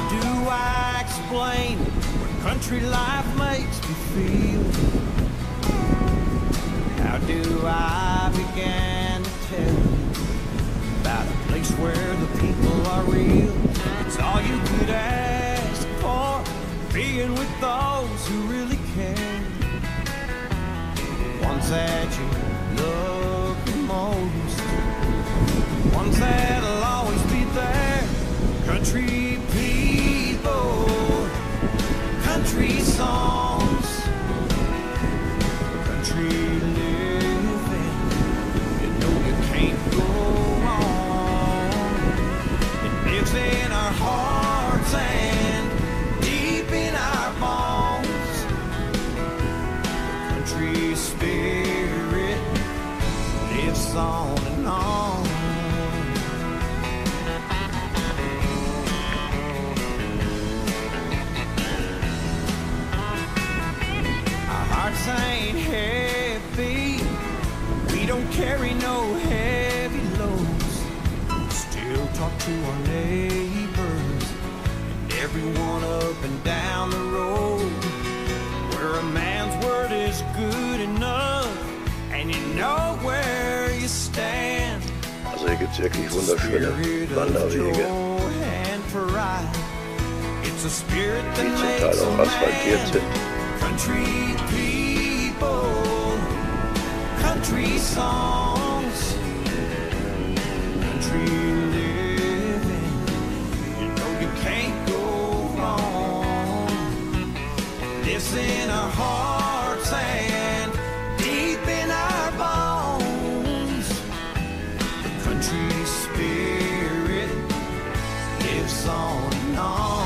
do I explain what country life makes me feel? How do I begin to tell you about a place where the people are real? It's all you could ask for, being with those who really care. Ones that you love the most, ones that'll always be there. Country people, country songs, country living, you know you can't go wrong. It lives in our hearts and deep in our bones. The country spirit lives on and on. Hearts ain't heavy, we don't carry no heavy loads. Still talk to our neighbors and everyone up and down the road, where a man's word is good enough and you know where you stand. Also hier gibt es wirklich wunderschöne Wanderwege, die zum Teil auch asphaltiert sind. Country people, country songs, country living, you know you can't go wrong. Lives in our hearts and deep in our bones. The country spirit lives on and on.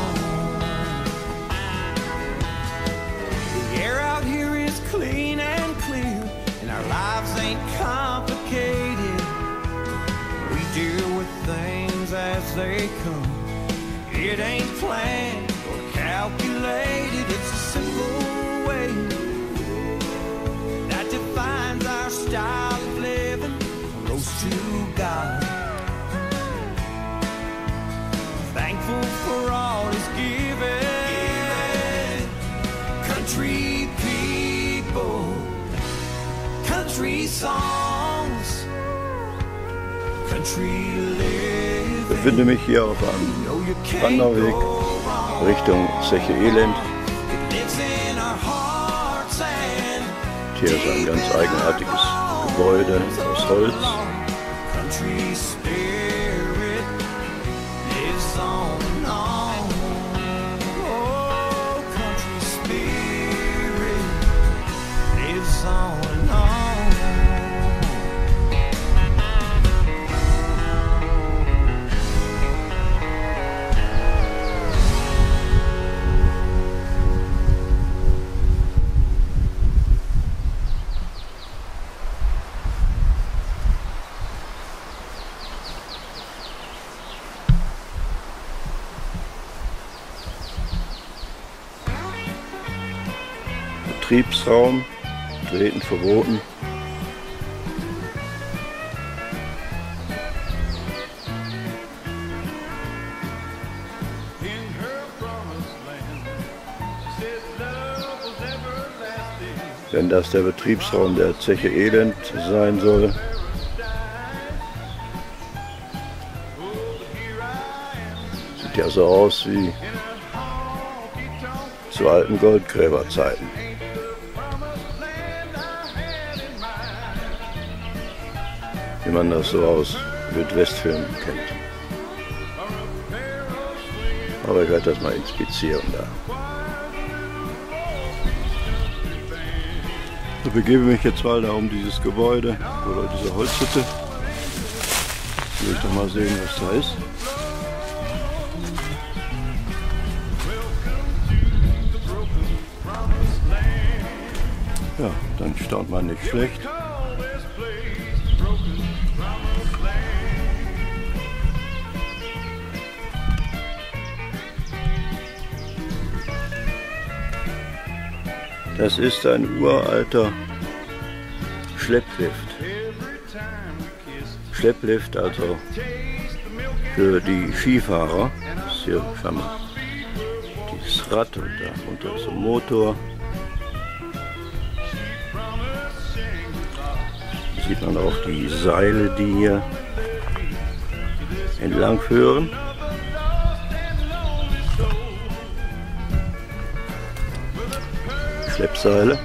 Clean and clear, and our lives ain't complicated. We deal with things as they come. It ain't planned or calculated. It's a simple way that defines our style of living, close to God. Thankful for all He's given. Country people, country songs, country living. Ich befinde mich hier auf einem Wanderweg Richtung Zeche Elend. Hier ist ein ganz eigenartiges Gebäude aus Holz. Betriebsraum, Treten verboten. Wenn das der Betriebsraum der Zeche Elend sein soll, sieht ja so aus wie zu alten Goldgräberzeiten. Wie man das so aus Wildwestfilmen kennt. Aber ich werde das mal inspizieren da. Ich begebe mich jetzt mal da um dieses Gebäude oder diese Holzhütte. Will ich doch mal sehen, was da ist. Ja, dann staunt man nicht schlecht. Das ist ein uralter Schlepplift. Schlepplift also für die Skifahrer. Das ist hier scheinbar das Rad und darunter ist ein Motor. Hier sieht man auch die Seile, die hier entlang führen. Schleppseile.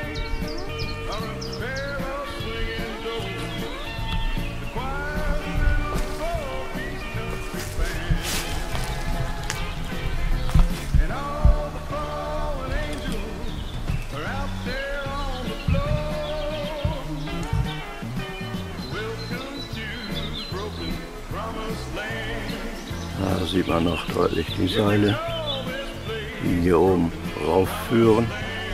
Da sieht man noch deutlich die Seile, die hier oben raufführen.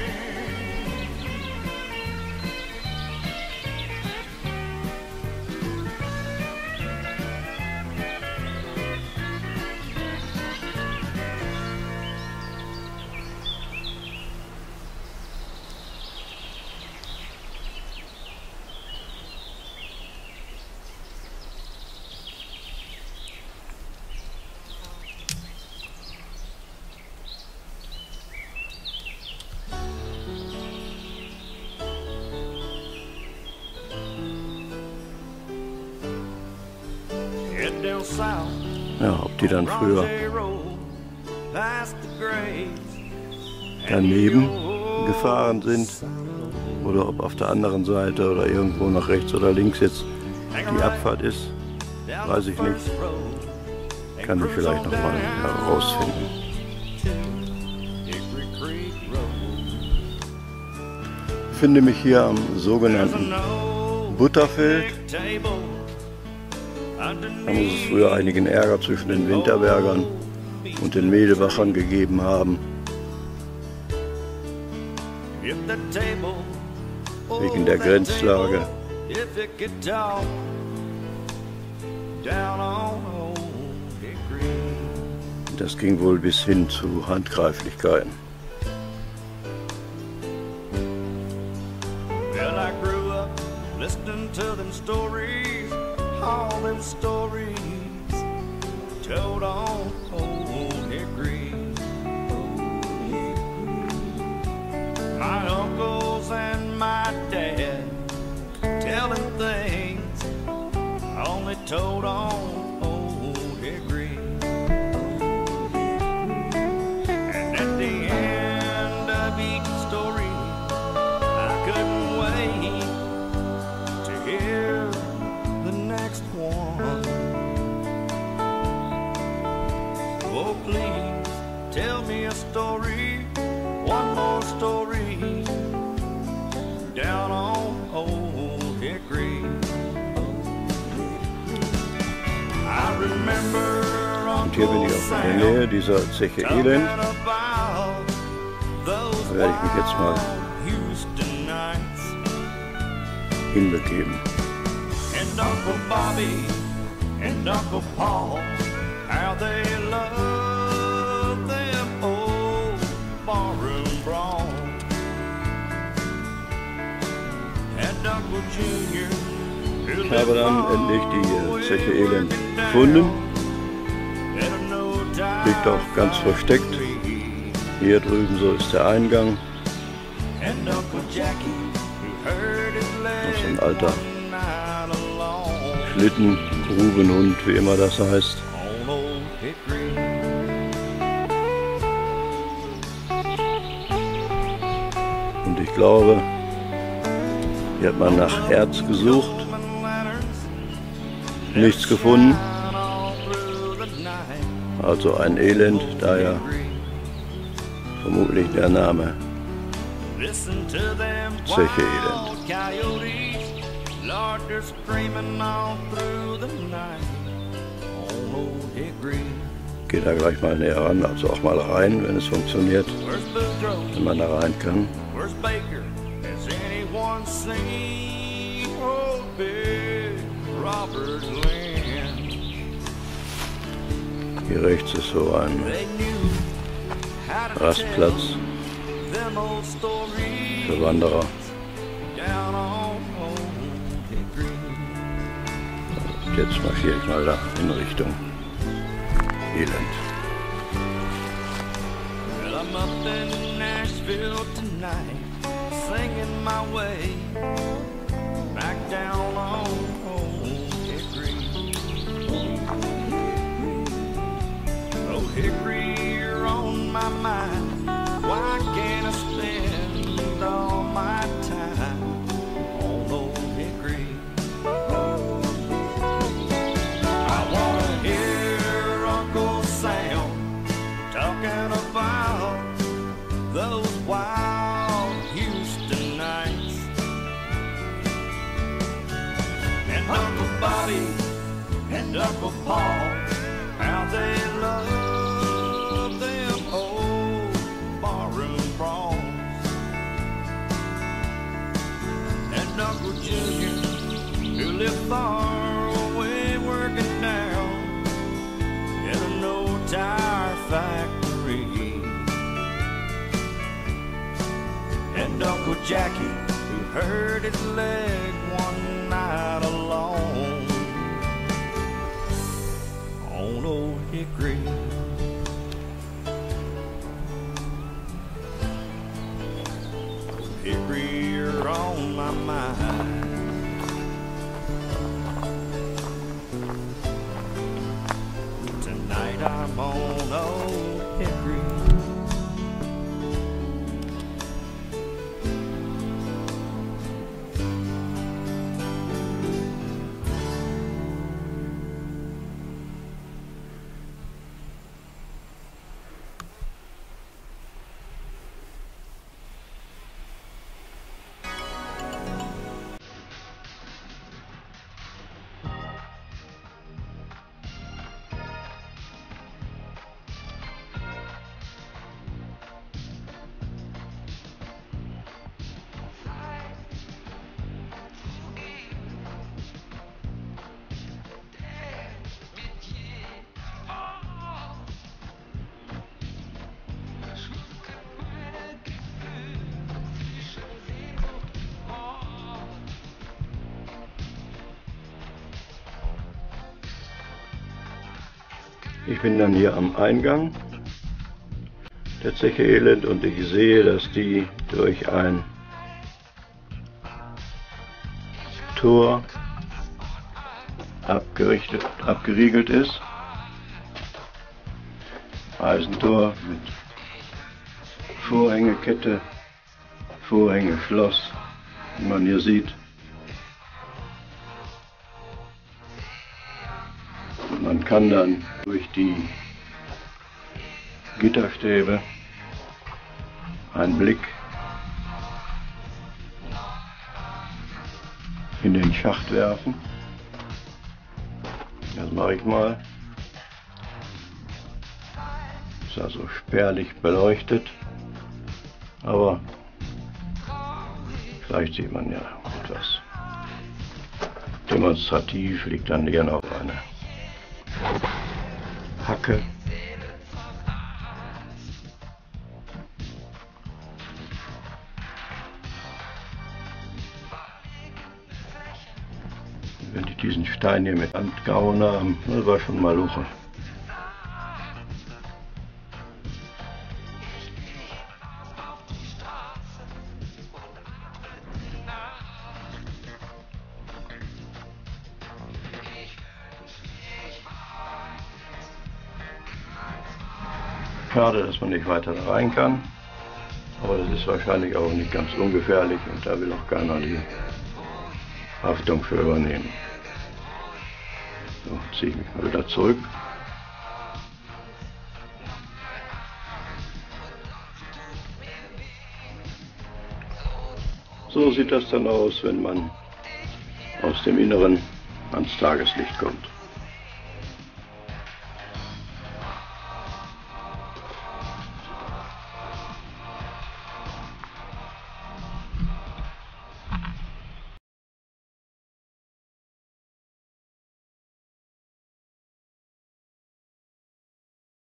Ja, ob die dann früher daneben gefahren sind oder ob auf der anderen Seite oder irgendwo nach rechts oder links jetzt die Abfahrt ist, weiß ich nicht. Kann ich vielleicht noch mal herausfinden. Ich befinde mich hier am sogenannten Butterfeld. Da muss es früher einigen Ärger zwischen den Winterbergern und den Medebachern gegeben haben. Wegen der Grenzlage. Das ging wohl bis hin zu Handgreiflichkeiten. All them stories told on Old Hickory. My uncles and my dad telling things only told on Old Hickory. And at the end of each story, I couldn't wait to hear the next one. Oh, please tell me a story, one more story, down on Old Hickory. I remember Und hier bin ich auch in der Nähe dieser Zeche Elend. Da werde ich mich jetzt mal hinbegeben. And Uncle Bobby and Uncle Paul, how they love them old barroom brawls. And Uncle Junior, Ich habe dann endlich die Zeche Elend gefunden. Liegt auch ganz versteckt. Hier drüben so ist der Eingang. Das ist ein alter Schlitten, Grubenhund, wie immer das heißt. Und ich glaube, hier hat man nach Herz gesucht, nichts gefunden. Also ein Elend, daher vermutlich der Name Zeche Elend. Geht da gleich mal näher ran, also auch mal rein, wenn es funktioniert, wenn man da rein kann. Hier rechts ist so ein Rastplatz für Wanderer. Jetzt marschiere ich mal da in Richtung Elend. I'm up in Nashville tonight, singing my way back down on Old Hickory. Oh, Hickory, you're on my mind. Why can't I spend all my time on Old Hickory? I wanna hear Uncle Sam talking about those wild Houston nights, and Uncle Bobby and Uncle Paul, how they love them old barroom brawls, and Uncle Junior, who lived far away working down in an old tire factory, and Uncle Jackie, who hurt his leg one night alone on Old Hickory. Old Hickory, you're on my mind. Tonight I'm on Old Hickory. Ich bin dann hier am Eingang der Zeche Elend und ich sehe, dass die durch ein Tor abgeriegelt ist. Eisentor mit Vorhängekette, Vorhängeschloss, wie man hier sieht. Und man kann dann durch die Gitterstäbe einen Blick in den Schacht werfen. Das mache ich mal. Ist also spärlich beleuchtet, aber vielleicht sieht man ja etwas. Demonstrativ liegt dann gerne auf einer Hacke. Wenn die diesen Stein hier mit Hand gehauen haben, das war schon mal Luche. Schade, dass man nicht weiter da rein kann, aber das ist wahrscheinlich auch nicht ganz ungefährlich und da will auch keiner die Haftung für übernehmen. So, ziehe ich mich mal wieder zurück. So sieht das dann aus, wenn man aus dem Inneren ans Tageslicht kommt.